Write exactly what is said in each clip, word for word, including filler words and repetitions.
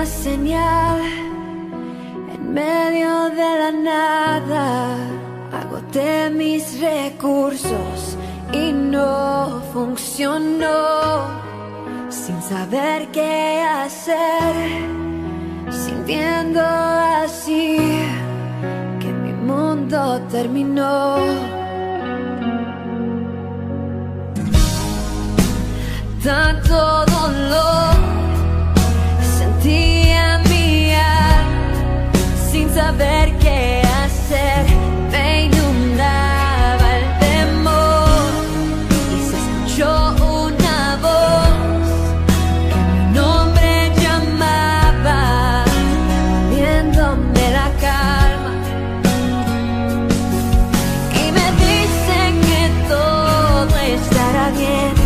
señal en medio de la nada. Agoté mis recursos y no funcionó. Sin saber qué hacer, sintiendo así que mi mundo terminó. Tanto dolor sentí en mi alma, sin saber qué hacer, me inundaba el temor. Y se escuchó una voz que mi nombre llamaba, devolviéndome la calma. Y me dice que todo estará bien.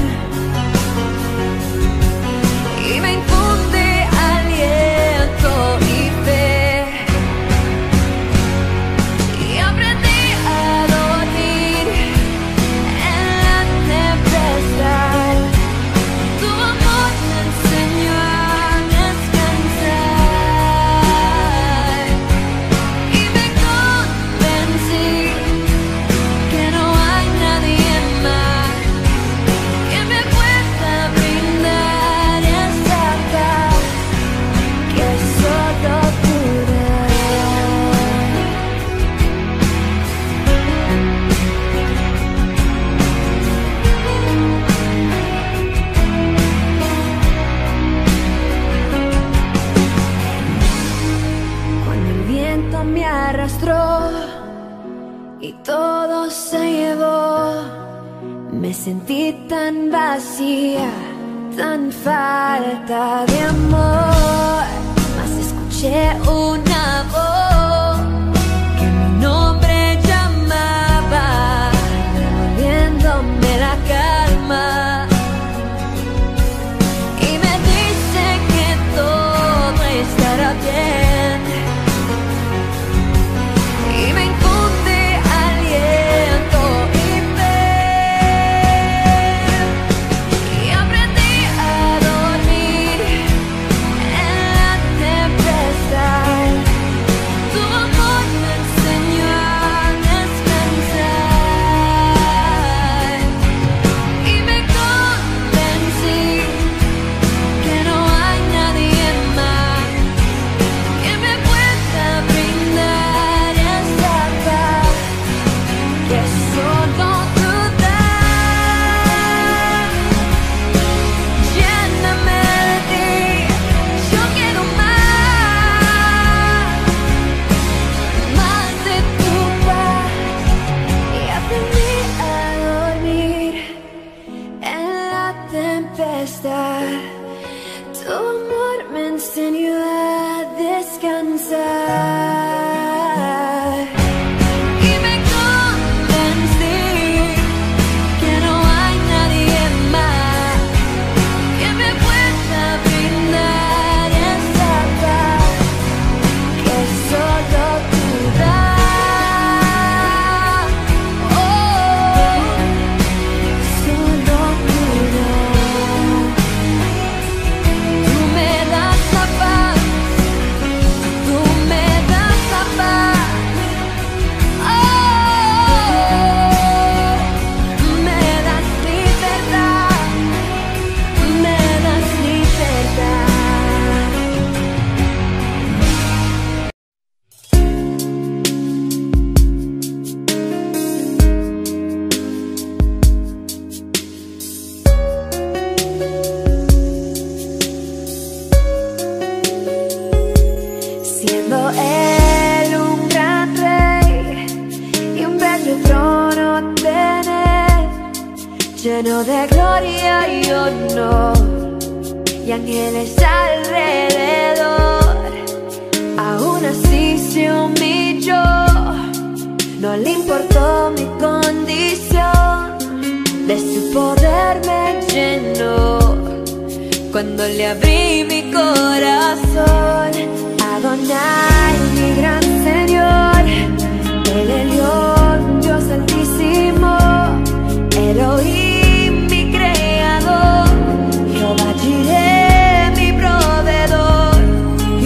Me arrastró y todo se llevó. Me sentí tan vacía, tan falta de amor. Mas escuché una voz que mi nombre llamaba, devolviéndome la calma. Y me dice que todo estará bien. Tu amor me enseñó a descansar. Y me convencí que no hay nadie más que me pueda brindar esa paz que solo tú das. Oh, solo tú das. Tú me das la paz, tú me das la paz. Oh, me das libertad, me das libertad. Siendo él un gran rey y un bello trono tener, lleno de gloria y honor, y ángeles alrededor. Aún así se humilló, no le importó mi condición, de su poder me llenó cuando le abrí mi corazón. Adonai, mi gran Señor, el Elión, Dios altísimo, Elohim, mi creador, Jehová Jireh, mi proveedor,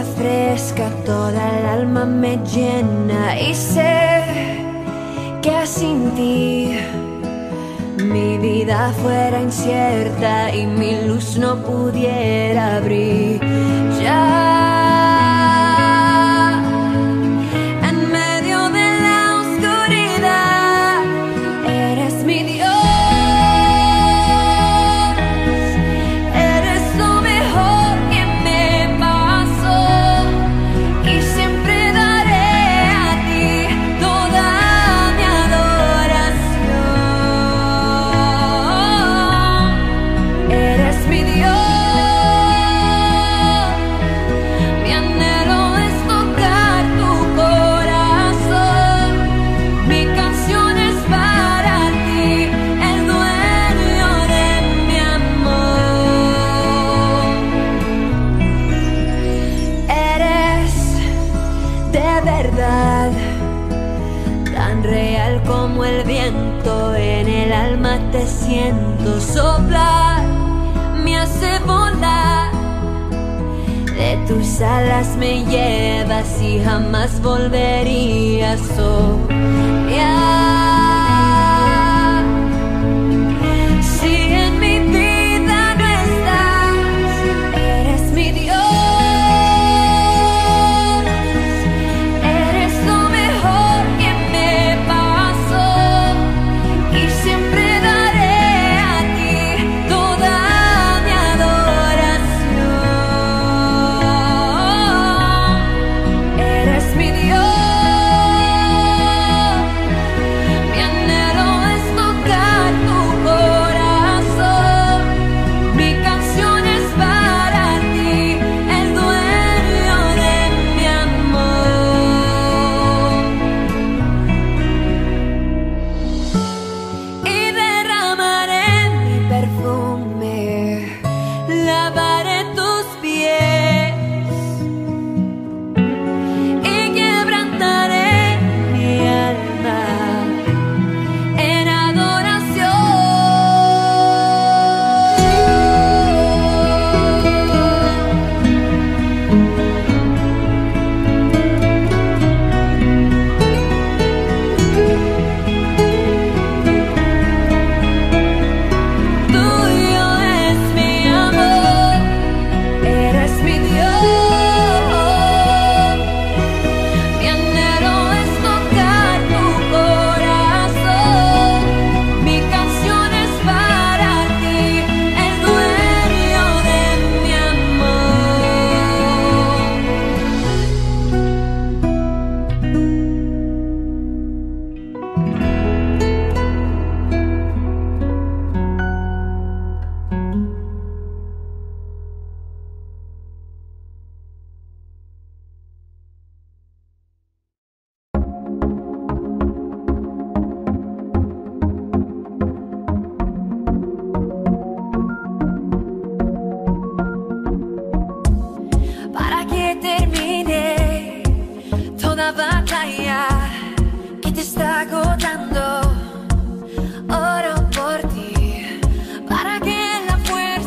fresca, toda el alma me llena y sé que sin ti mi vida fuera incierta y mi luz no pudiera brillar. En medio de la oscuridad, eres mi Dios. Eres lo mejor que me pasó y siempre daré a ti toda mi adoración. Eres mi Dios. Mi anhelo es tocar tu corazón. Mi canción es para ti, el dueño de mi amor. Eres de verdad tan real como el viento. En el alma te siento soplar, me hace volar. De tus alas me llevas y jamás volvería a soñar. Si en mi vida no estás, eres mi Dios. Eres lo mejor que me pasó y siempre daré a ti toda mi adoración. Eres mi Dios. Mi anhelo es tocar tu corazón. Mi canción es para ti, el dueño de mi amor. Y derramaré mi perfume, lavaré tus pies y quebrantaré mi alma en adoración. Tuyo es mi amor, eres mi Dios. Mi anhelo es tocar tu corazón. Mi canción es para ti, el dueño de mi Para que termine toda batalla que te está agotando, oro por ti, para que la fuerza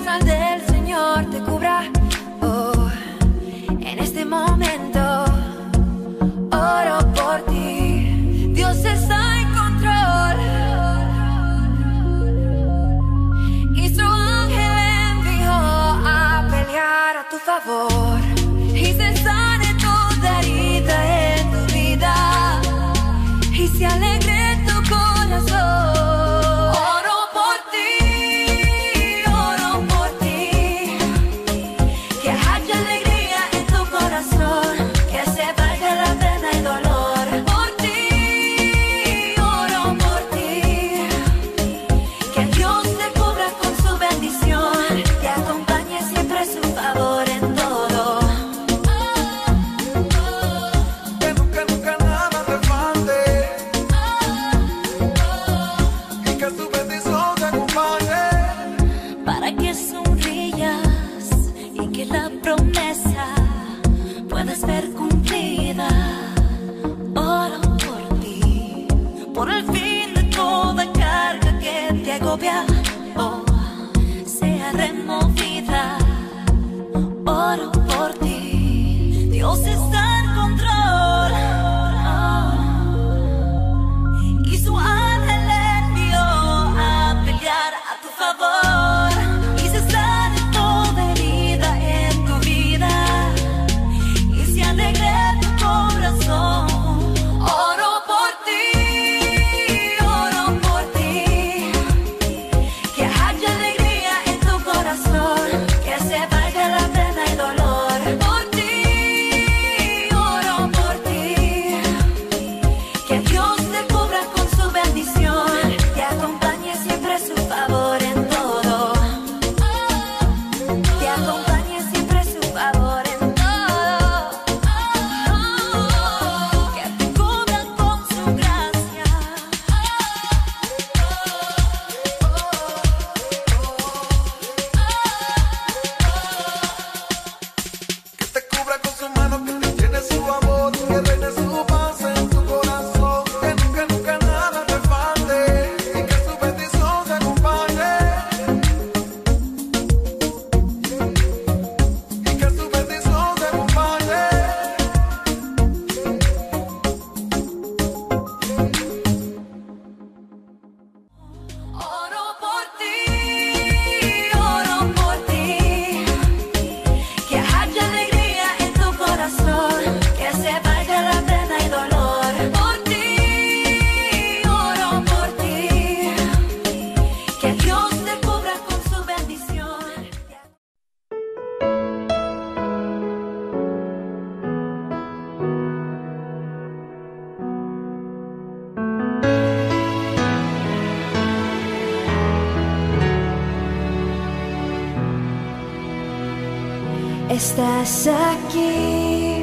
Estás aquí,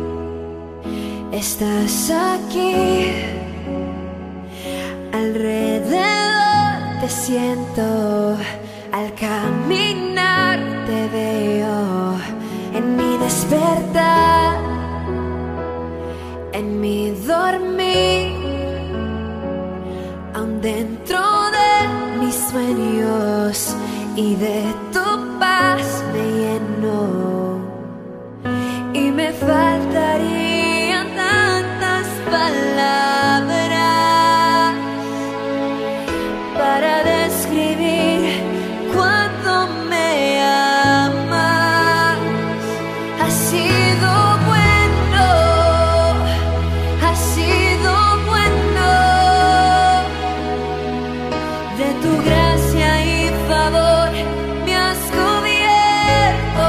estás aquí, alrededor te siento, al caminar te veo, en mi despertar, en mi dormir, aún dentro de mis sueños y de tu paz me lleno. Y me faltarían tantas palabras para describir cuánto me amas. Has sido bueno, has sido bueno, de tu gracia y favor me has cubierto.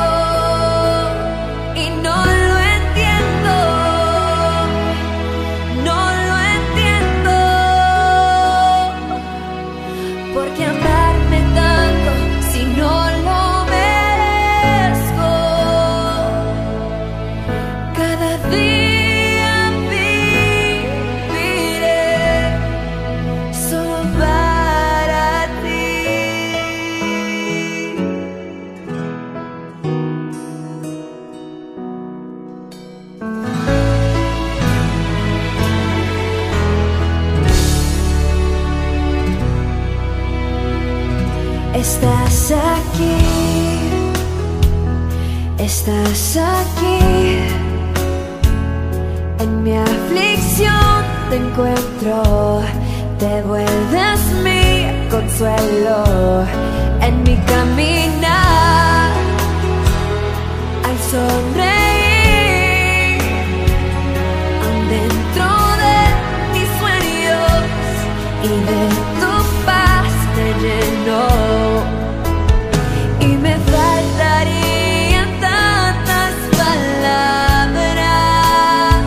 Y no lo entiendo, no lo entiendo, porque amarme tanto si no lo merezco. Cada día viviré solo para ti. Estás aquí, estás aquí, en mi aflicción te encuentro, te vuelves mi consuelo, en mi caminar, al sonreír, aún dentro de mis sueños y de tu paz te lleno. Y me faltarían tantas palabras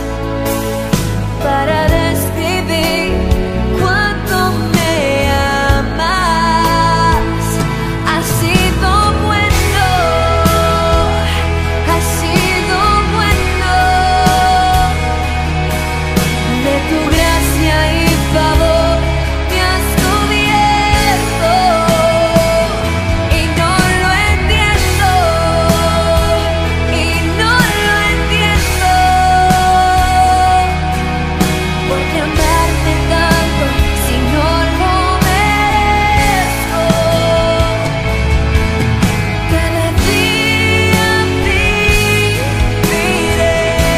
para describir cuánto me amas. Has sido bueno, has sido bueno, de tu gracia y favor me has cubierto. Y no lo entiendo, y no lo entiendo, porque amarte tanto si no lo merezco. Cada día viviré,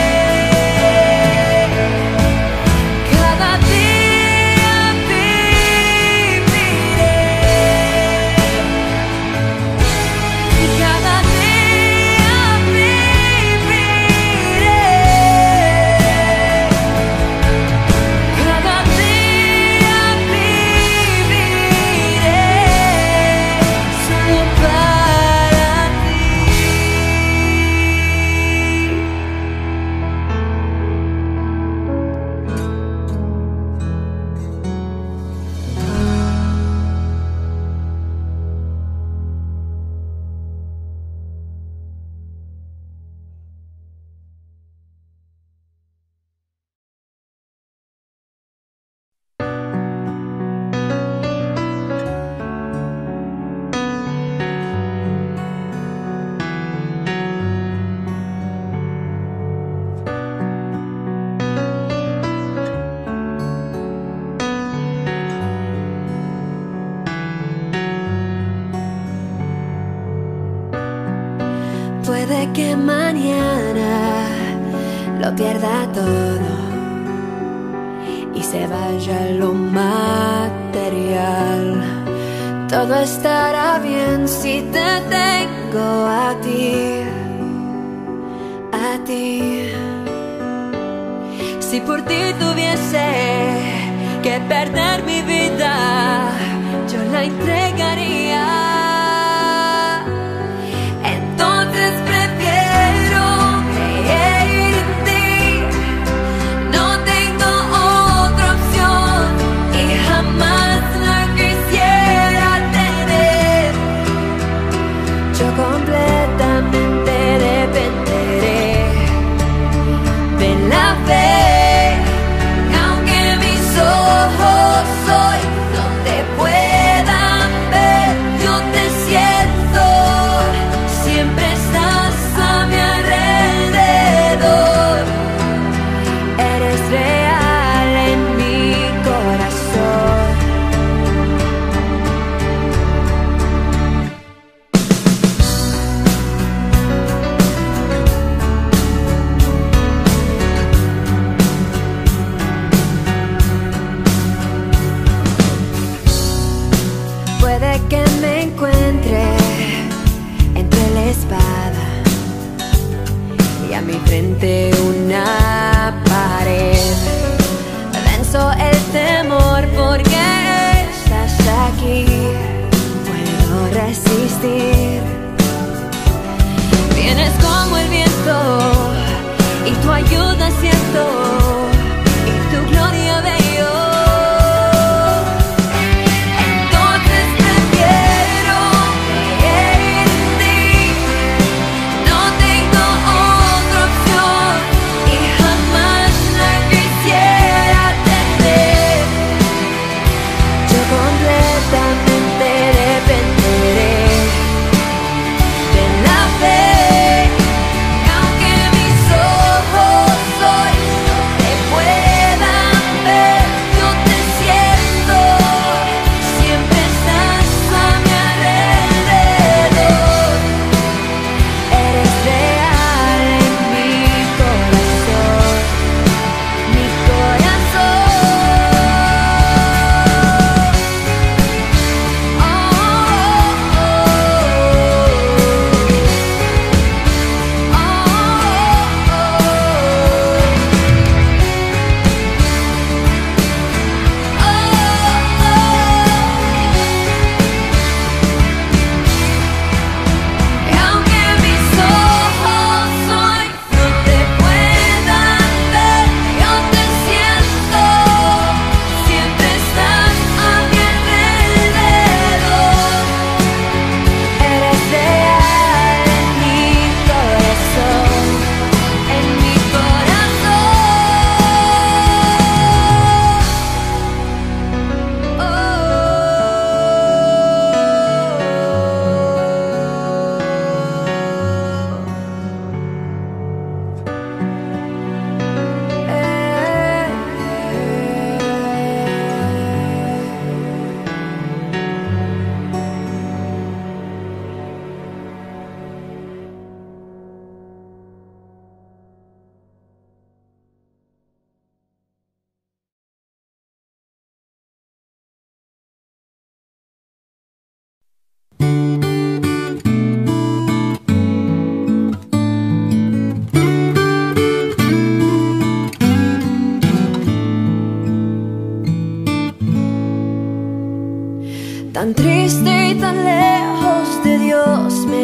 cada día viviré, y cada día viviré, cada día viviré solo para ti. Puede que mañana lo pierda todo y se vaya lo material. Todo estará bien si te tengo a ti, a ti. Si por ti tuviese que perder mi vida, yo la entregaría. Entonces prefiero creer en ti, no tengo otra opción y jamás la quisiera tener. Yo completamente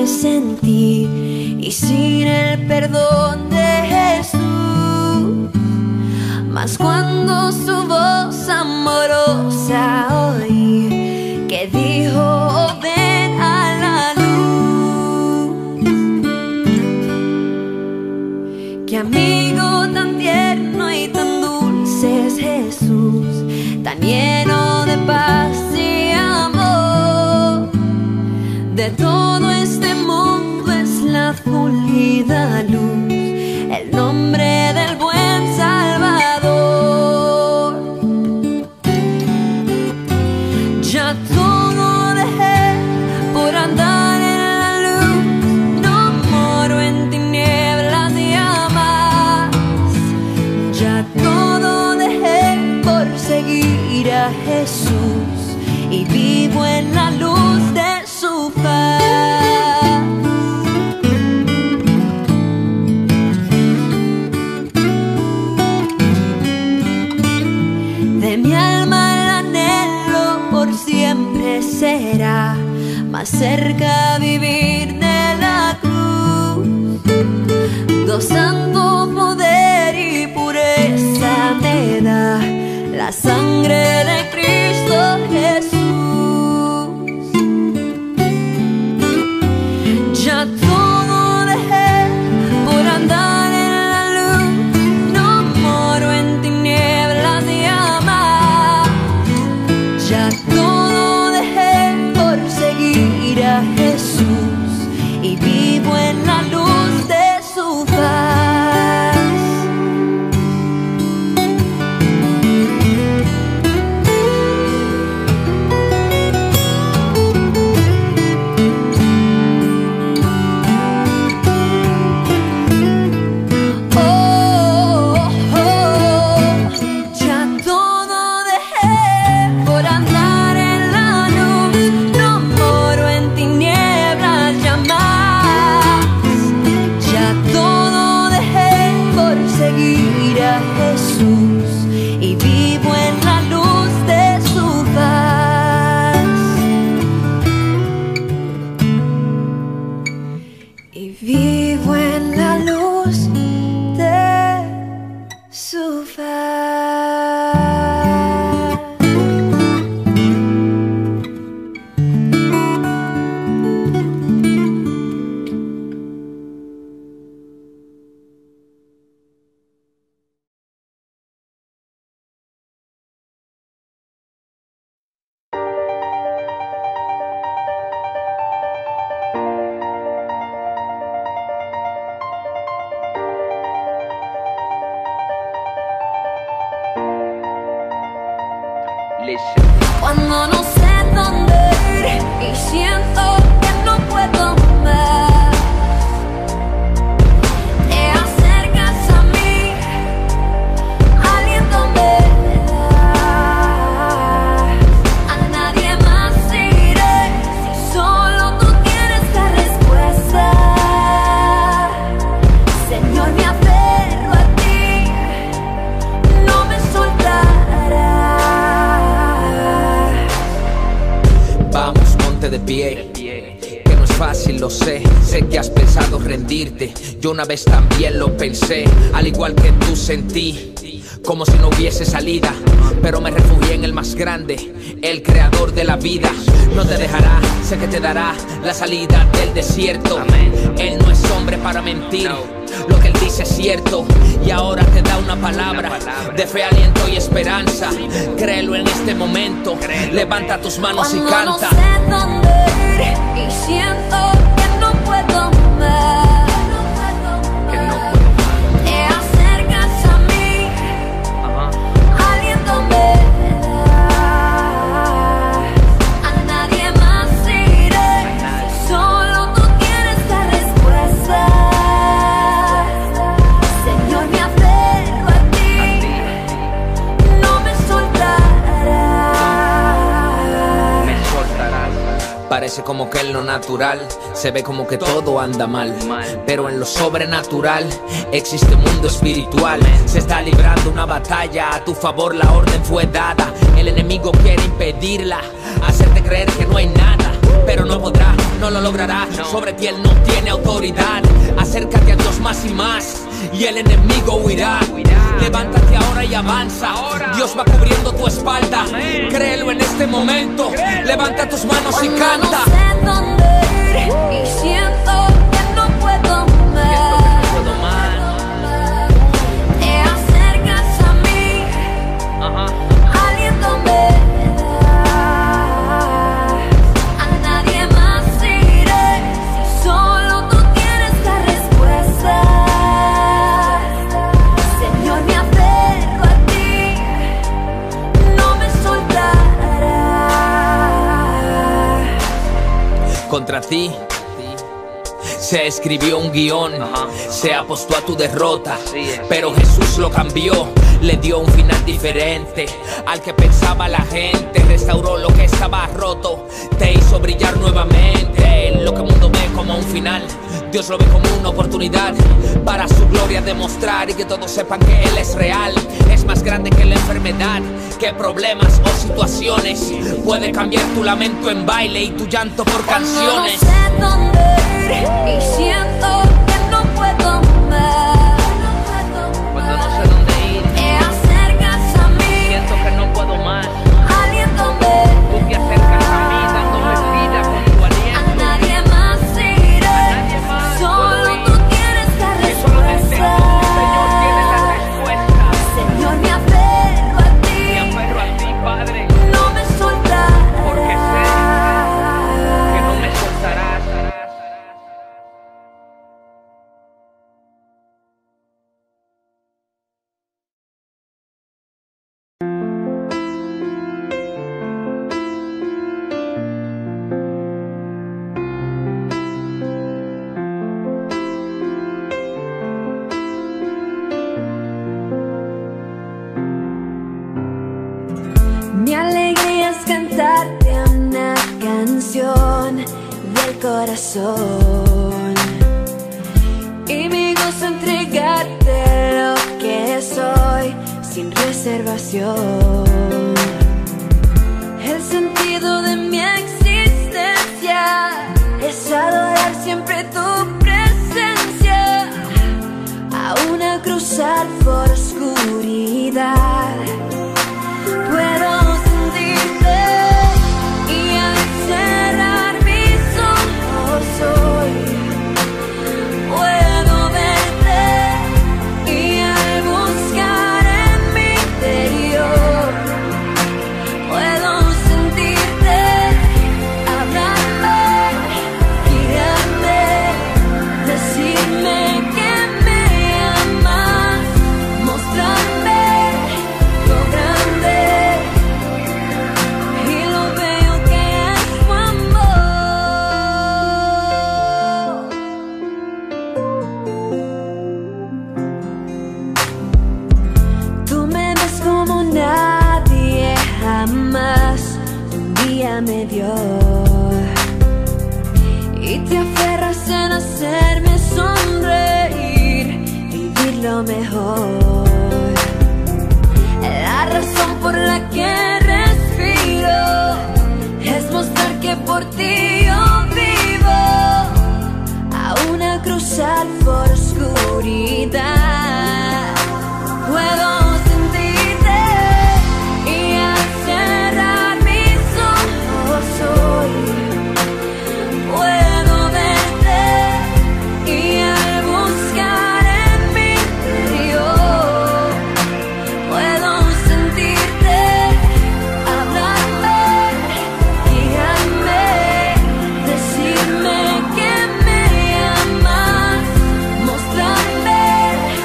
es en ti y sin el perdón de Jesús. Mas cuando su voz amorosa oí, que dijo ven a la luz, qué amigo tan tierno y tan dulce es Jesús, tan lleno de paz y amor. De todo este mundo es la fulgida luz, el nombre del buen Salvador. Ya todo dejé por andar en la luz, no moro en tinieblas jamás. Ya todo dejé por seguir a Jesús y vivo en la luz de su faz. De mi alma el anhelo por siempre será más cerca vivir de la cruz, gozando poder y pureza me da la sangre de Cristo Jesús. Ya todo dejé por andar en la luz, no moro en tinieblas jamás. Ya todo dejé por seguir a Jesús y vivo en la luz de su faz. Vivo en la luz de su faz. Cuando no sé dónde ir y siento que no puedo más, te acercas a mí, aliento me das. A nadie más iré si solo tú tienes la respuesta. Señor, me aferro a ti, no me soltarás. Vamos, ponte de pie, que no es fácil, lo sé. Sé que has pensado rendirte, yo una vez también lo pensé. Al igual que tú sentí, como si no hubiese salida, pero me refugié en el más grande, el creador de la vida. No te dejará, sé que te dará la salida del desierto. Él no es hombre para mentir, lo que él dice es cierto. Y ahora te da una palabra de fe, aliento y esperanza. Créelo en este momento, levanta tus manos y canta. No sé dónde ir y siento que no puedo más, Que no te acercas a mí, aliento me das. A nadie más iré si solo tú tienes la respuesta. Señor, me aferro a ti, no me soltarás. me soltarás. Parece como que en lo natural se ve como que todo anda mal, pero en lo sobrenatural existe un mundo espiritual. Se está librando una batalla, a tu favor la orden fue dada. El enemigo quiere impedirla, hacerte creer que no hay nada, pero no podrá, no lo logrará. Sobre ti él no tiene autoridad. Acércate a Dios más y más y el enemigo huirá. Levántate ahora y avanza. Dios va cubriendo tu espalda. Créelo en este momento. Levanta tus manos y canta. No sé dónde ir y siento que no puedo más. Te acercas a mí, aliento me das. A nadie más iré, solo tú tienes la respuesta. Señor, me aferro a ti, no me soltarás. Contra ti se escribió un guión, se apostó a tu derrota, pero Jesús lo cambió, le dio un final diferente al que pensaba la gente. Restauró lo que estaba roto, te hizo brillar nuevamente. Lo que el mundo ve como un final, Dios lo ve como una oportunidad para su gloria demostrar y que todos sepan que Él es real. Es más grande que la enfermedad, que problemas o situaciones. Puede cambiar tu lamento en baile y tu llanto por canciones. No sé dónde ir y siento que no puedo más. Cuando no sé dónde ir, te acercas a mí, siento que no puedo más. aliéntame. Tú te acercas a mí dándome vida con tu aliento. A nadie más iré, nadie más solo puedo ir. tú tienes la Que solo desde respuesta. tú, Señor, tienes la respuesta. Señor, me aferro a ti, Me aferro a ti, Padre, no me soltarás. porque sé que no me soltarás. Mi alegría es cantarte una canción del corazón y mi gozo entregarte lo que soy sin reservación. El sentido de mi existencia es adorar siempre tu presencia, aún a cruzar por oscuridad. Puedo sentirte y al cerrar mis ojos hoy puedo verte y al buscar en mi interior puedo sentirte, hablarme, guiarme, decirme que me amas, mostrarme lo grande y lo bello que es tu amor. Tú me ves como nadie jamás un día me dio y te aferras en hacerme sonreír, vivir lo mejor. La razón por la que respiro es mostrar que por ti yo vivo, aún a cruzar por oscuridad. Puedo sentirte y al cerrar mis ojos hoy puedo verte y al buscar en mi interior puedo sentirte, hablarme, guiarme, decirme que me amas, mostrarme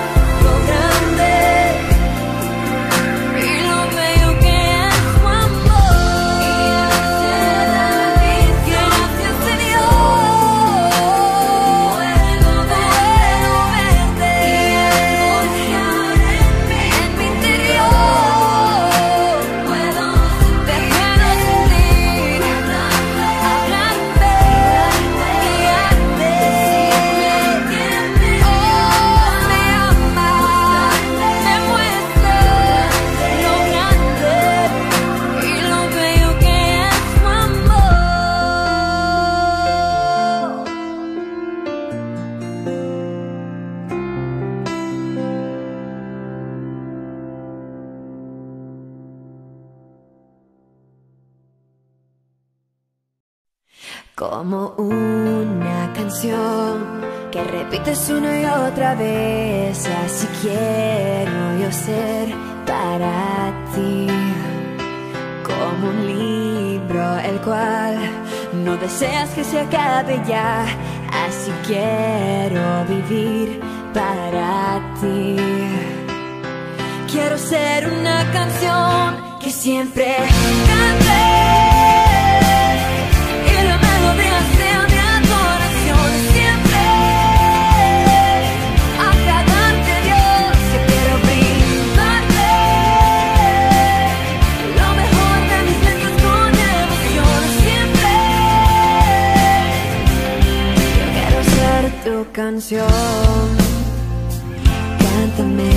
como una canción que repites una y otra vez. Así quiero yo ser para ti, como un libro el cual no deseas que se acabe ya. Así quiero vivir para ti. Quiero ser una canción que siempre cante y la melodía sea mi adoración. Siempre agradarte, Dios. Yo quiero brindarte lo mejor de mis letras con emoción. Siempre yo quiero ser tu canción. Cántame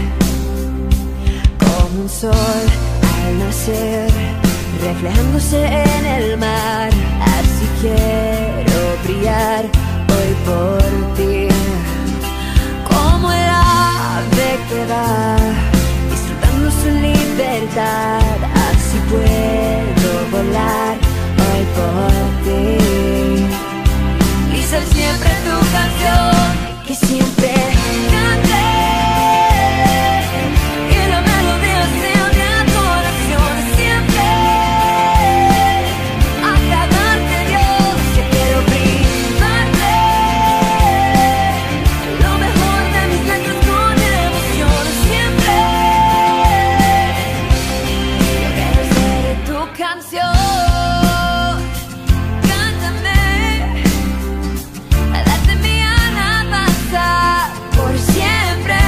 como un sol al nacer, reflejándose en el mar. Así quiero brillar hoy por ti, como el ave que va disfrutando su libertad. Así puedo volar hoy por ti y ser siempre tu canción, que siempre cante y la melodía sea mi adoración. Siempre agradarte, Dios. Yo quiero brindarte lo mejor de mis letras con emoción. Siempre yo quiero ser tu canción. Cántame, date mi alabanza por siempre.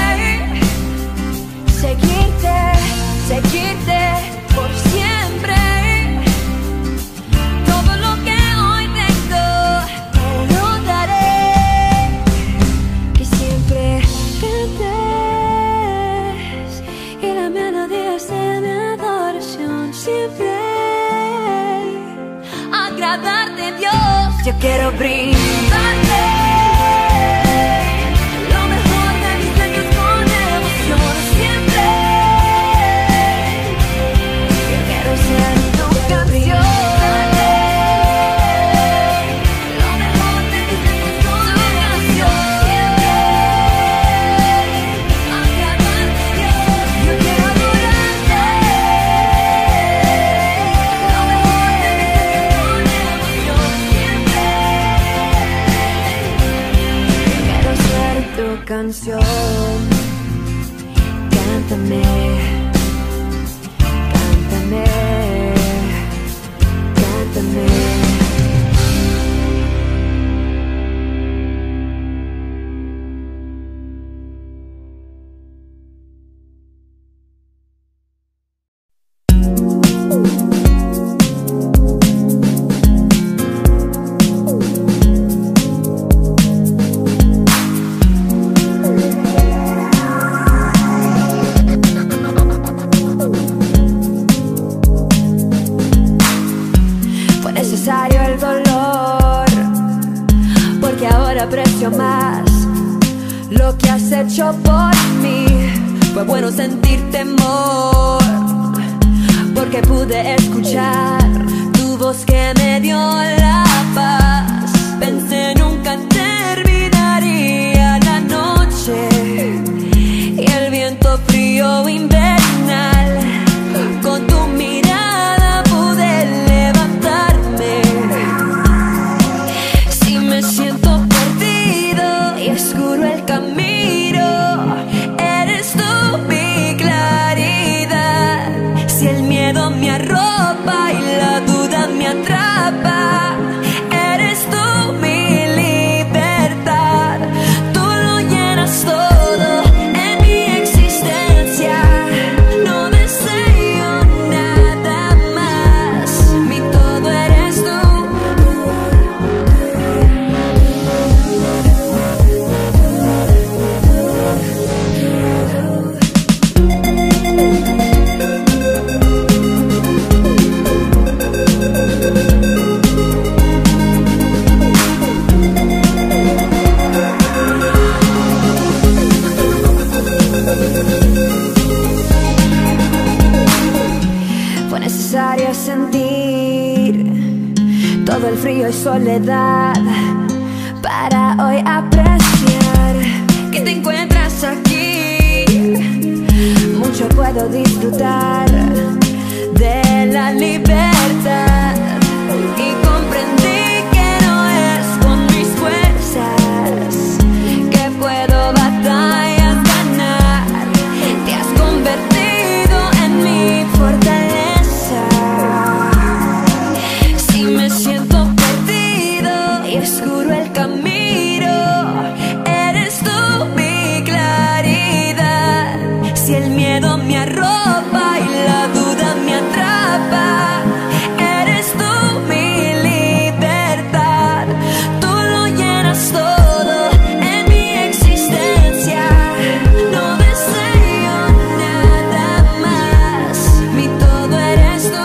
Seguirte, seguirte por siempre. Todo lo que hoy tengo te lo daré. Que siempre cantes y la melodía sea mi adoración. Siempre agradarte, Dios. Yo quiero brindarte lo mejor de mis letras con emoción. Siempre yo quiero ser tu canción. Lo mejor de mis letras con emoción. Siempre agradarte, Dios. Yo quiero adorarte lo mejor de mis letras con emoción. Siempre quiero ser tu canción. Cántame, cántame, cántame. Fue necesario el dolor, porque ahora aprecio más lo que has hecho por mí. Fue bueno sentir temor, porque pude escuchar tu voz que me dio la paz. Pensé nunca terminaría la noche y el viento frío invernal. Con tu mirada pude levantarme. Si me siento perdido y oscuro el camino, eres tú mi claridad. Si el miedo me arropa y la duda me atrapa, soledad para hoy apreciar que te encuentras aquí. Mucho puedo disfrutar de la libertad y comprendí que no es con mis fuerzas que puedo batallas ganar. Te has convertido en mi fortaleza. Si me siento perdido y oscuro el camino, eres tú mi claridad. Si el miedo me arropa y la duda me atrapa, eres tú mi libertad. Tú lo llenas todo en mi existencia. No deseo nada más, mi todo eres tú.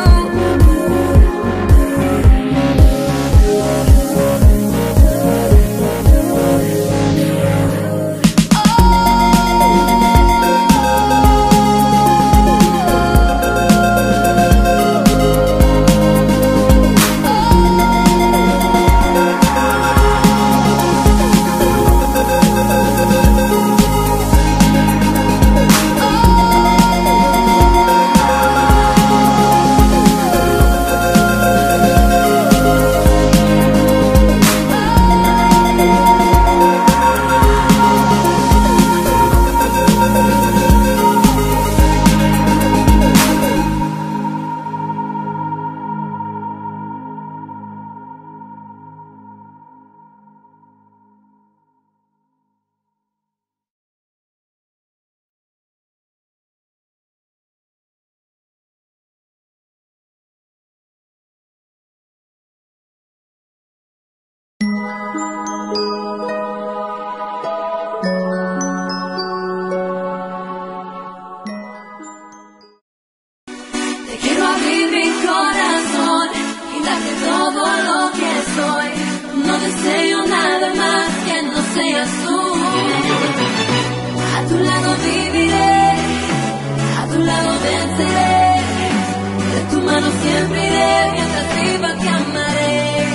Te quiero abrir mi corazón y darte todo lo que soy. No deseo nada más que no seas tú. A tu lado viviré, a tu lado venceré. De tu mano siempre iré, mientras viva te amaré.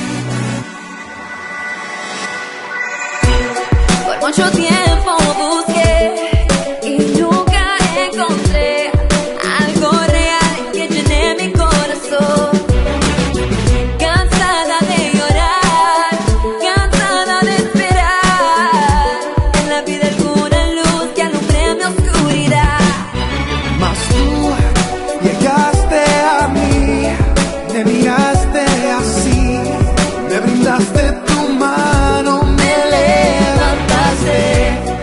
Por mucho tiempo busqué y nunca encontré algo real que llene mi corazón. Cansada de llorar, cansada de esperar, en la vida alguna luz que alumbre mi oscuridad. Mas tú llegaste a mí, me miraste así, me brindaste tu mano, me levantaste.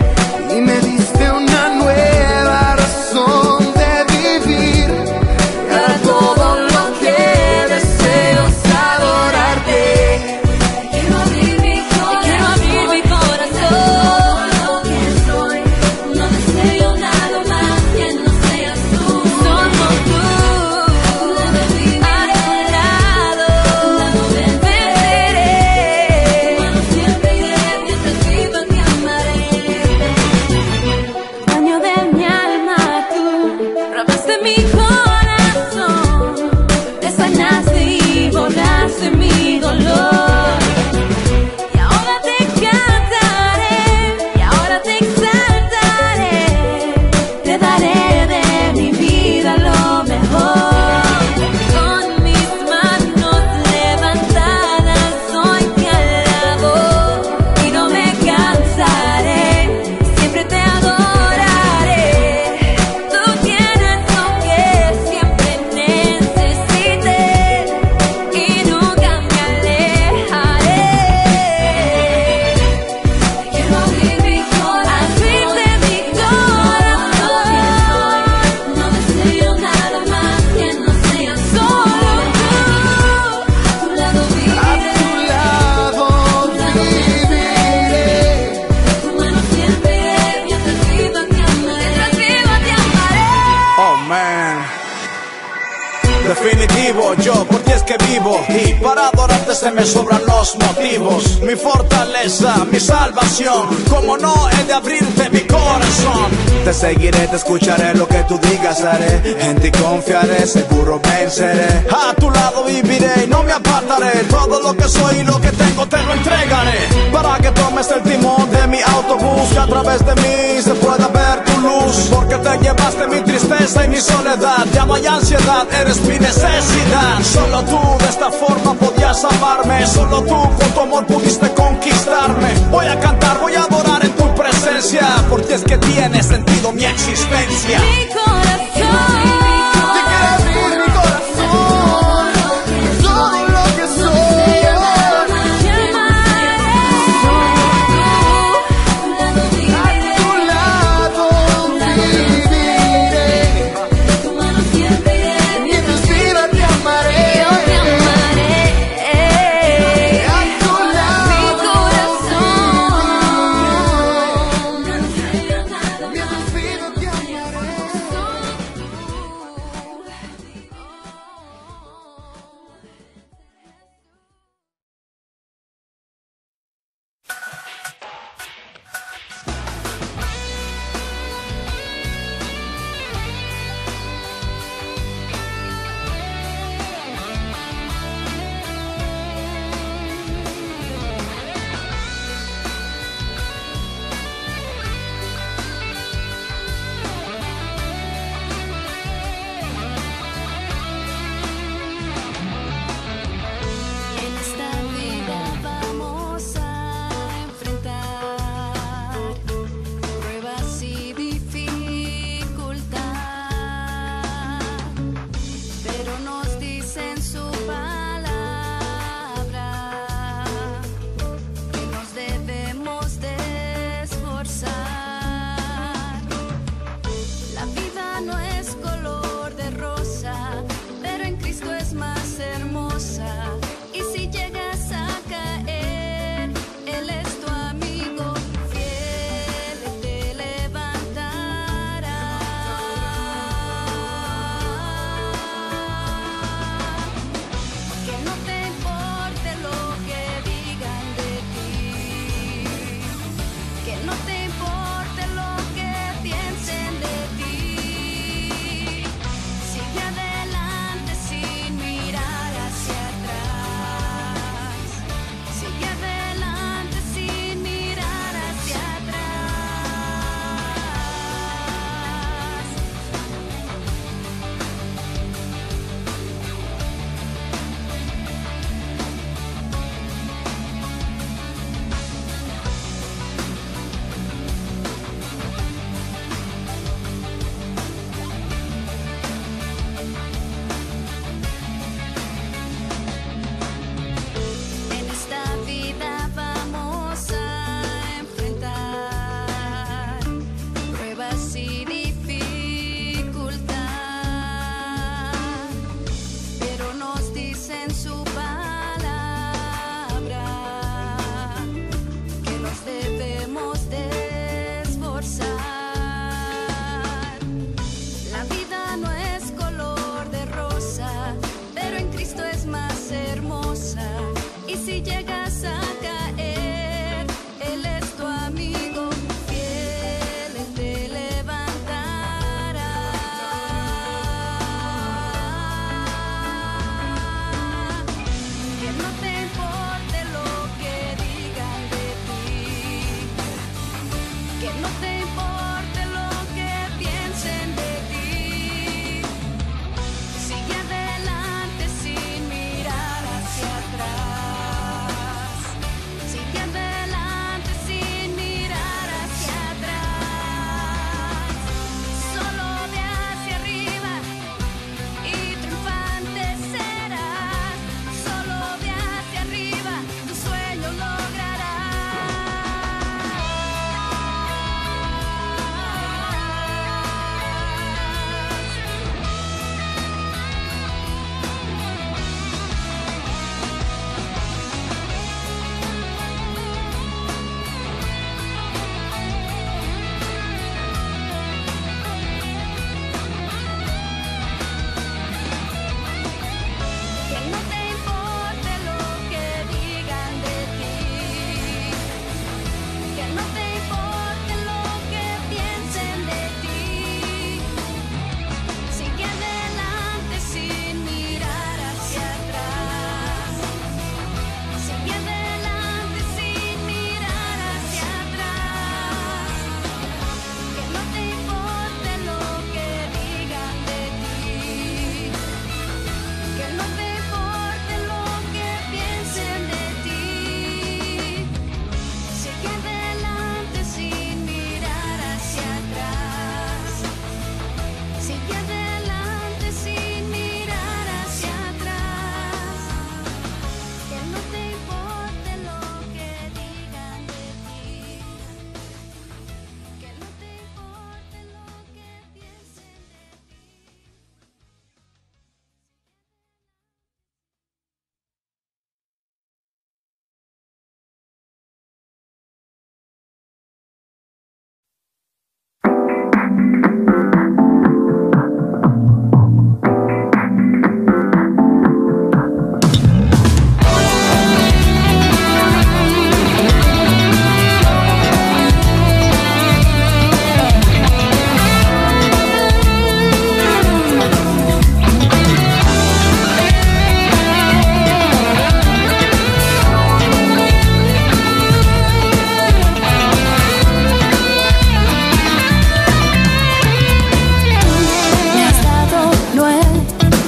que vivo, y para adorarte se me sobran los motivos. Mi fortaleza, mi salvación, como no he de abrirte mi corazón. Te seguiré, te escucharé, lo que tú digas haré. En ti confiaré, seguro venceré. A tu lado viviré y no me apartaré. Todo lo que soy y lo que tengo te lo entregaré. Para que tomes el timón de mi autobús, que a través de mí se pueda ver tu luz. Porque te llevaste mi tristeza y mi soledad. Ya no hay ansiedad, eres mi necesidad. Solo tú de esta forma podías amarme. Solo tú con tu amor pudiste conquistarme. Voy a cantar, voy a adorar en tu presencia, porque es que tiene sentido mi existencia. Mi corazón. Te quiero abrir mi corazón, todo lo que soy. Mi corazón.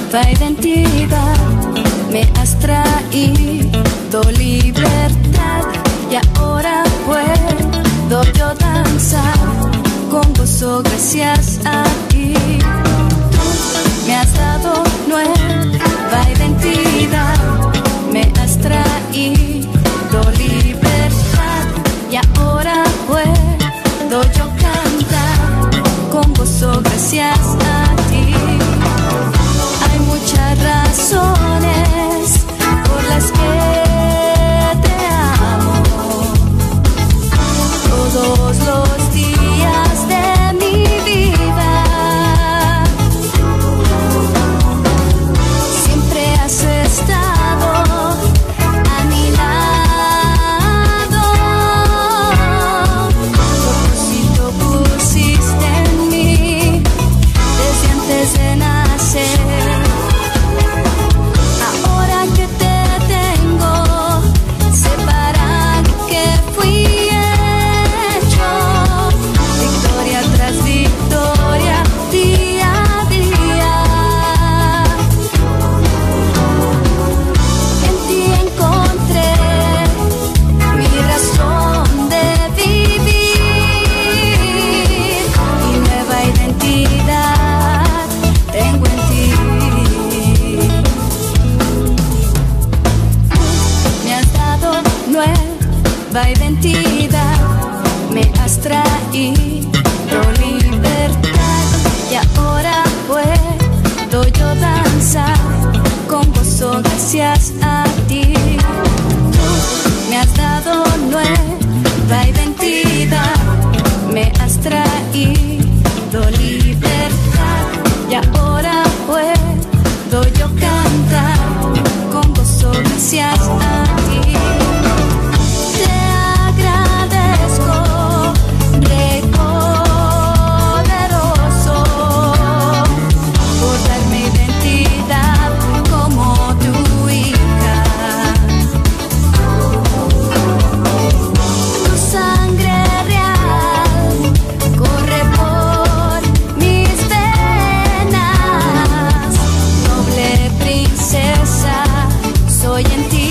nueva identidad, me has traído libertad y ahora puedo yo danzar con gozo gracias a ti. Tú me has dado nueva identidad, me has traído libertad y ahora puedo yo cantar con gozo gracias a ti. Hay muchas razones por las que te amo, todos los días de mi vida. Siempre has estado a mi lado, propósito pusiste en mí desde antes de nacer. Ahora que te tengo, sé para qué fui hecho, victoria tras victoria, día a día. En ti encontré mi razón de vivir y nueva identidad tengo en ti. Me has dado nueva identidad, me has traído libertad y ahora puedo yo danzar con gozo gracias a ti. Tú me has dado nueva identidad, me has traído libertad y ahora puedo yo cantar con gozo gracias a ti. Te agradezco, Rey poderoso, por darme identidad como tu hija. Tu sangre real corre por mis venas, noble princesa soy en ti.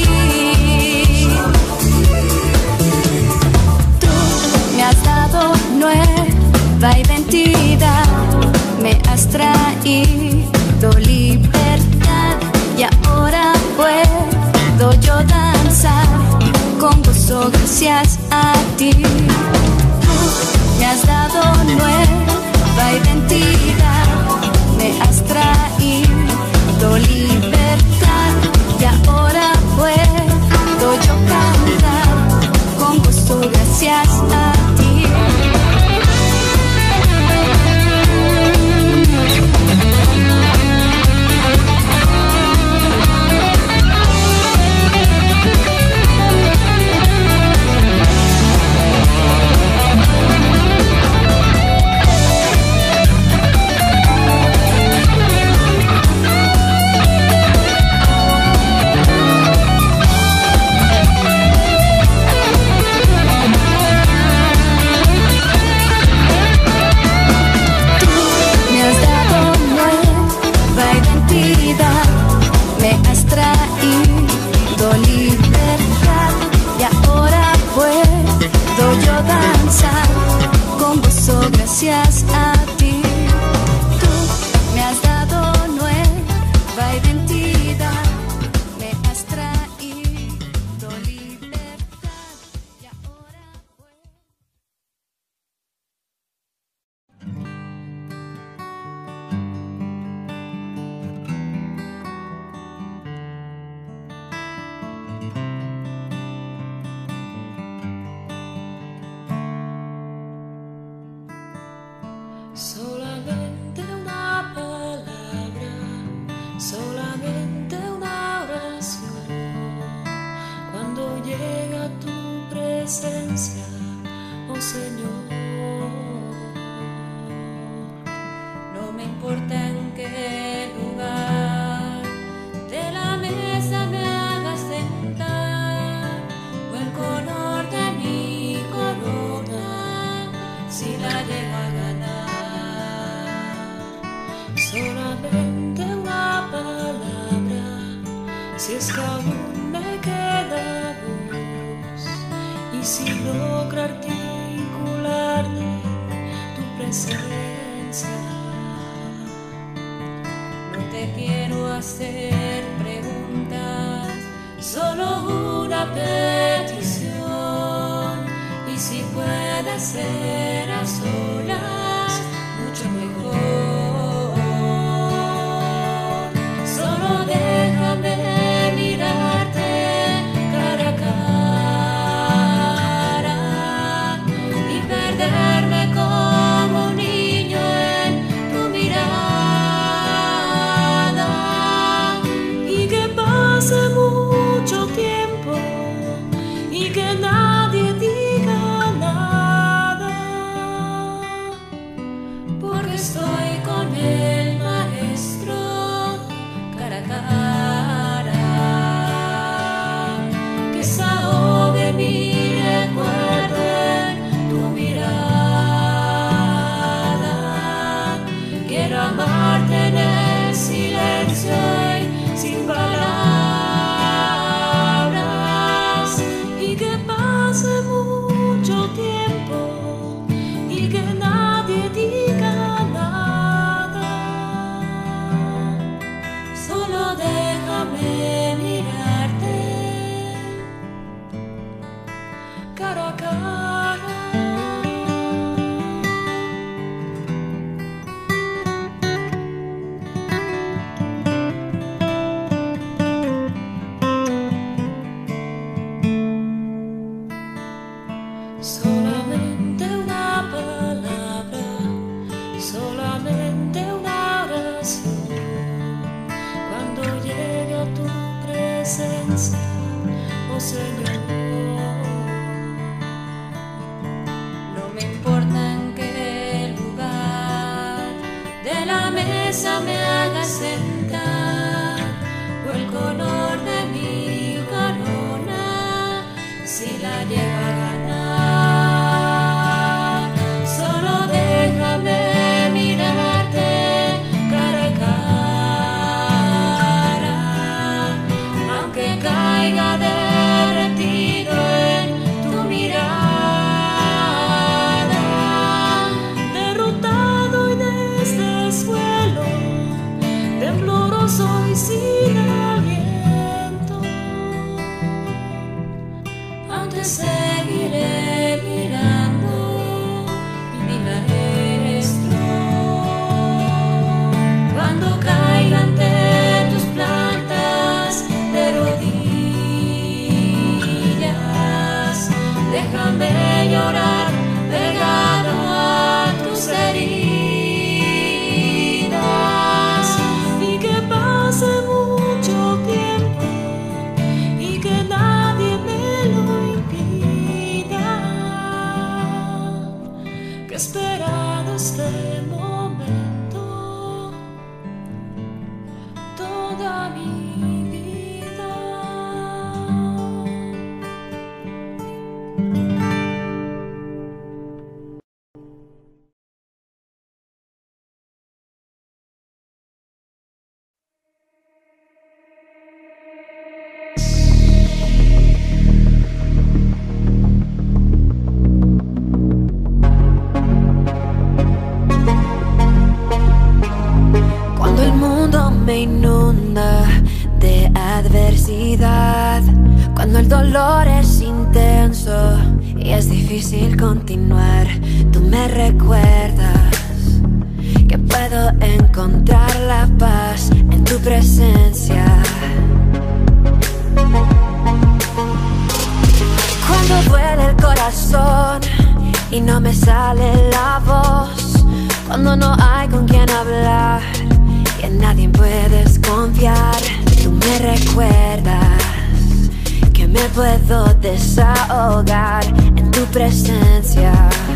Tú me has dado nueva identidad, me has traído libertad y ahora puedo yo danzar con gozo gracias a ti. Tú me has dado nueva identidad, me has traído libertad y ahora puedo yo cantar con gozo gracias a ti. Gracias a ti, tú me has dado nueva identidad, me has traído libertad y ahora solamente una palabra, solamente una oración. Cuando llega tu presencia, oh Señor, no me importa en qué lugar de la mesa me hagas sentar o el color de mi corona, si la llego a ganar. Solamente una palabra, logro articularte tu presencia. No te quiero hacer preguntas, solo una petición. Y si puede ser a solas, mucho mejor. Solo déjame mirarte cara a cara y perderme como un niño en tu mirada. Y que pase mucho tiempo y que nadie diga nada, porque estoy con el maestro cara a cara. Que se ahogue mi recuerdo en tu mirada. Quiero amarte en el silencio y sin palabras. Y que pase mucho tiempo y que nadie diga nada. Solo déjame mirarte cara a cara. Solamente una palabra, solamente una oración. Cuando llegue a tu presencia, oh Señor, no me importa en qué lugar de la mesa me hagas sentar, o el color de mi corona, si la llevo a ganar. Solo déjame mirarte cara a cara, aunque caiga derretido en tu mirada. Derrotado y desde el suelo, tembloroso y sin aliento, aún te seguiré mirando, mi maestro. Cuando caiga ante tus plantas de rodillas, déjame llorar pegado a tus heridas. Y que pase mucho tiempo y que nadie me lo impida, que he esperado este momento toda mi vida. Cuando el mundo me inunda de adversidad, cuando el dolor es intenso y es difícil continuar, tú me recuerdas que puedo encontrar la paz en tu presencia. Cuando duele el corazón y no me sale la voz, cuando no hay con quien hablar y en nadie puedes confiar, tú me recuerdas que me puedo desahogar en tu presencia.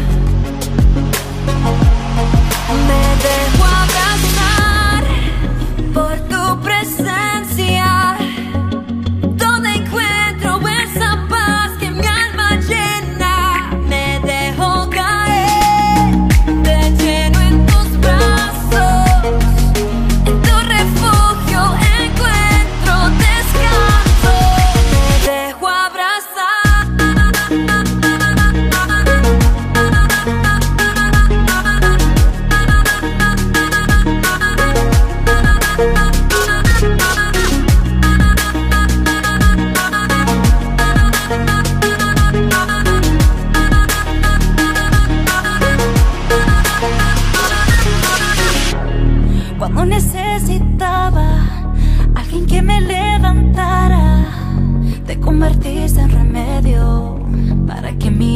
Me dejo abrazar por tu presencia, donde encuentro esa paz que mi alma llena. Me dejo caer de lleno en tus brazos, en tu refugio encuentro descanso. Me dejo abrazar.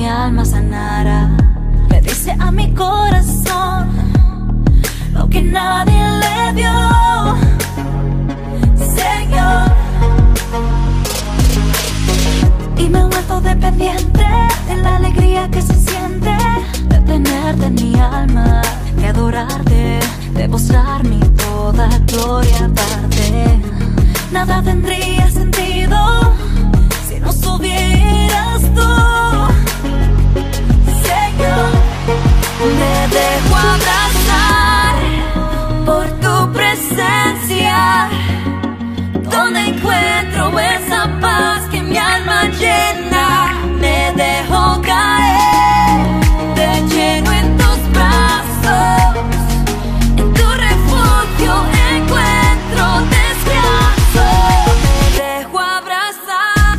mi alma sanara. Le dice a mi corazón lo que nadie le dio, Señor. Y me he vuelto dependiente de la alegría que se siente de tenerte en mi alma, de adorarte, de mostrar mi toda gloria darte. Nada tendría sentido si no estuvieras tú, Señor. Me dejo abrazar por tu presencia, donde encuentro esa paz que mi alma llena. Me dejo caer de lleno en tus brazos, en tu refugio encuentro descanso. Me dejo abrazar.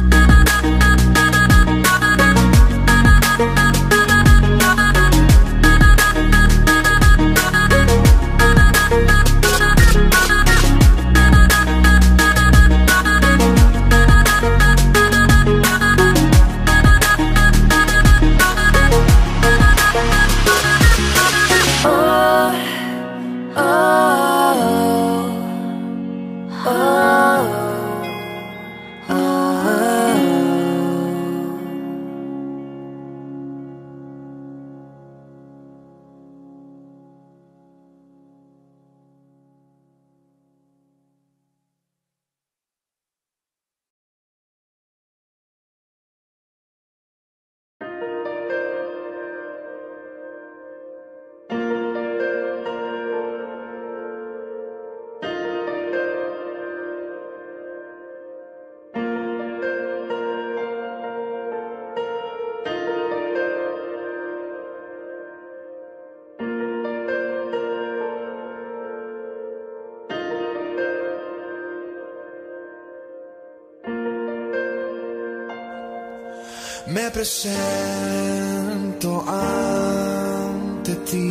Me presento ante ti,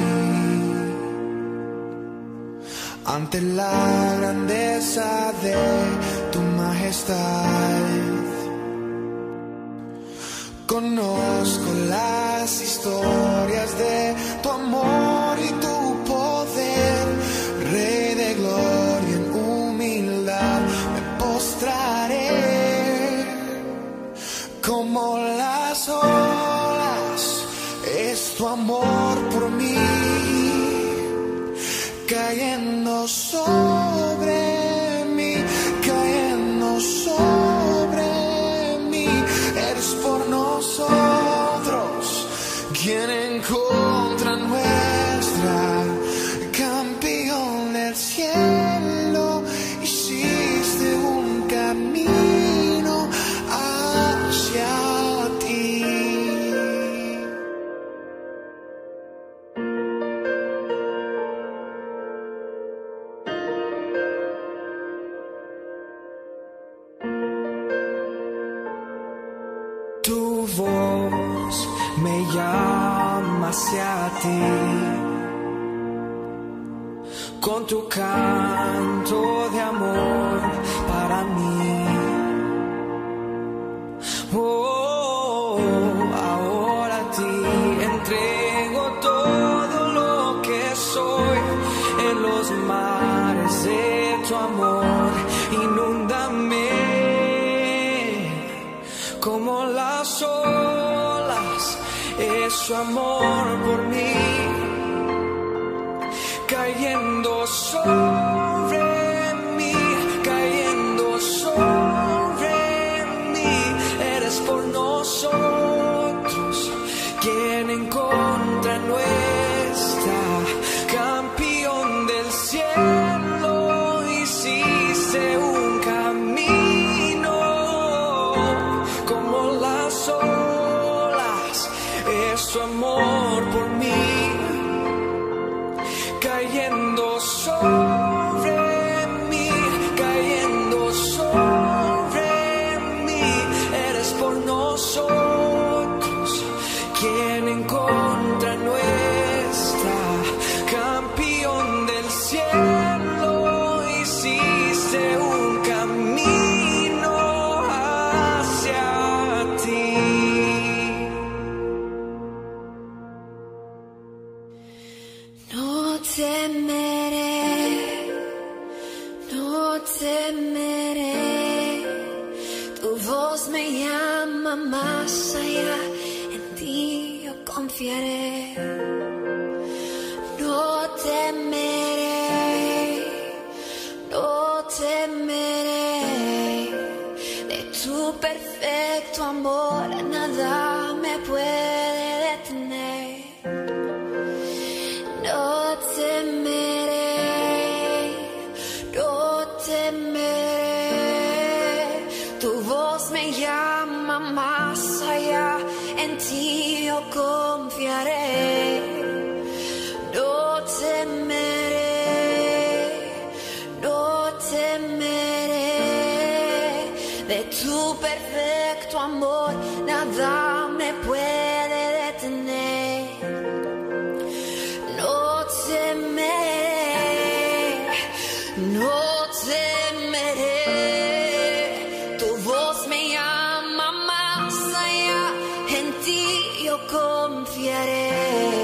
ante la grandeza de tu majestad. Conozco las historias de tu amor y tu poder, Rey de gloria, en humildad me postraré. Como las olas es tu amor por mí, cayendo sobre mí, cayendo sobre mí. Eres por nosotros quien en contra nuestra, campeón del cielo, hiciste un camino hacia ti. Tu voz me llama hacia ti, con tu canto de amor para mí. Oh, ahora a ti entrego todo lo que soy, en los mares de tu amor, inúndame como las olas, es su amor por mí, cayendo sobre mí, cayendo sobre mí. Eres por nosotros quien en contra nuestra, campeón del cielo, hiciste un camino. Como las olas es tu amor por mí, cayendo sobre mí, cayendo sobre mí. Eres por nosotros quien en contra nuestra, campeón del cielo, hiciste un camino hacia ti. temeré, no temeré. Tu voz me llama más allá, en ti yo confiaré. No temeré, no temeré. De tu perfecto amor nada me puede detener. No temeré, no temeré. Tu voz me llama más allá, en ti yo confiaré. No temeré, no temeré. De tu perfecto amor nada me puede detener. No temeré, no temeré. Tu voz me llama más allá, en ti yo confiaré.